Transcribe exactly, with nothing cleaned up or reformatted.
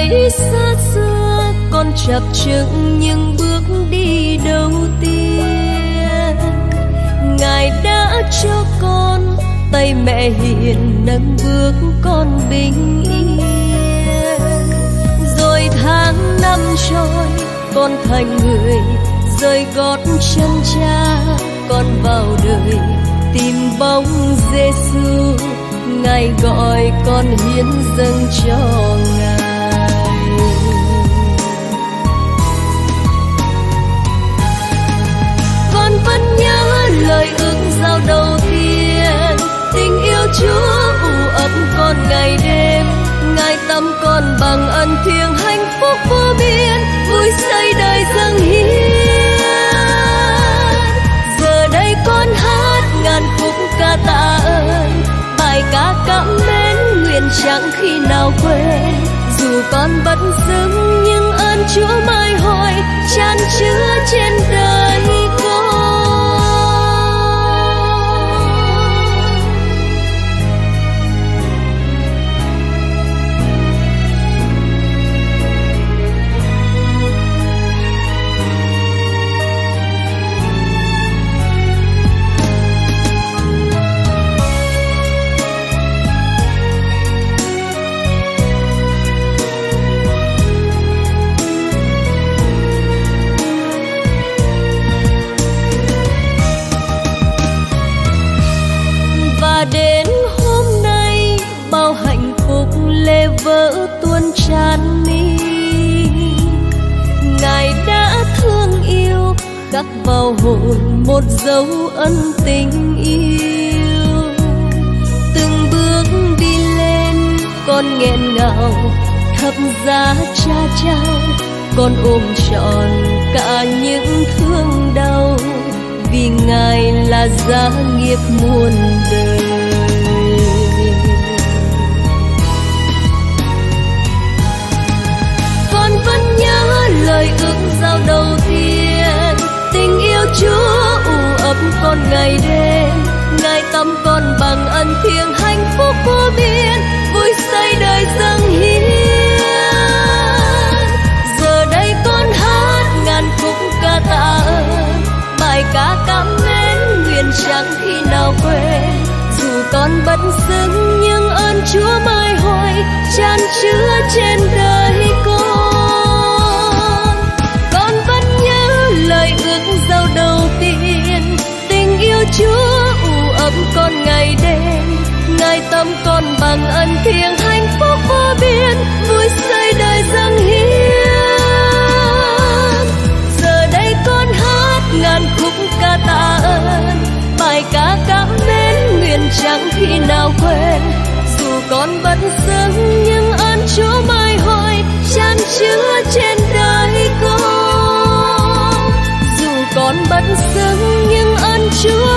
ấy xa xưa con chập chững những bước đi đầu tiên. Ngài đã cho con tay mẹ hiền nâng bước con bình yên. Rồi tháng năm trôi con thành người rơi gót chân cha, con vào đời tìm bóng Giêsu. Ngài gọi con hiến dâng cho Ngài. Con vẫn nhớ lời ước giao đầu tiên, tình yêu Chúa ù ấm con ngày đêm. Ngài tâm con bằng ân thiêng hạnh phúc vô biên, vui xây đời dâng hiến. Giờ đây con hát ngàn khúc ca tạ ơn, bài ca cảm mến nguyện chẳng khi nào quên. Dù con bất xứng nhưng ơn Chúa mãi hồi chan chứa trên đời con. Đến hôm nay bao hạnh phúc lê vỡ tuôn tràn mi. Ngài đã thương yêu khắc vào hồn một dấu ân tình yêu. Từng bước đi lên con nghẹn ngào thập giá cha trao, con ôm trọn cả những thương đau. Vì Ngài là giá nghiệp muôn đời. Con vẫn nhớ lời ước giao đầu tiên, tình yêu Chúa ù ấm con ngày đêm. Ngài tâm con bằng ân thiêng hạnh phúc vô biên, vui xây đời dâng hiến. Giờ đây con hát ngàn khúc ca tạ ơn, bài ca cảm mến nguyện chẳng khi nào quên. Dù con bất xứng nhưng ơn Chúa mãi hồi chan chứa trên đời con. Con vẫn nhớ lời ước giao đầu tiên, tình yêu Chúa ù ấm con ngày đêm. Ngài tâm con bằng ân thiêng hạnh phúc vô biên, vui xây đời dâng hiến. Giờ đây con hát ngàn khúc ca tạ ơn, bài ca cảm mến nguyện chẳng khi nào quên. Dù con bất xứng nhưng ơn Chúa mãi hồi chan chứa trên đời con. Dù con bất xứng nhưng ơn Chúa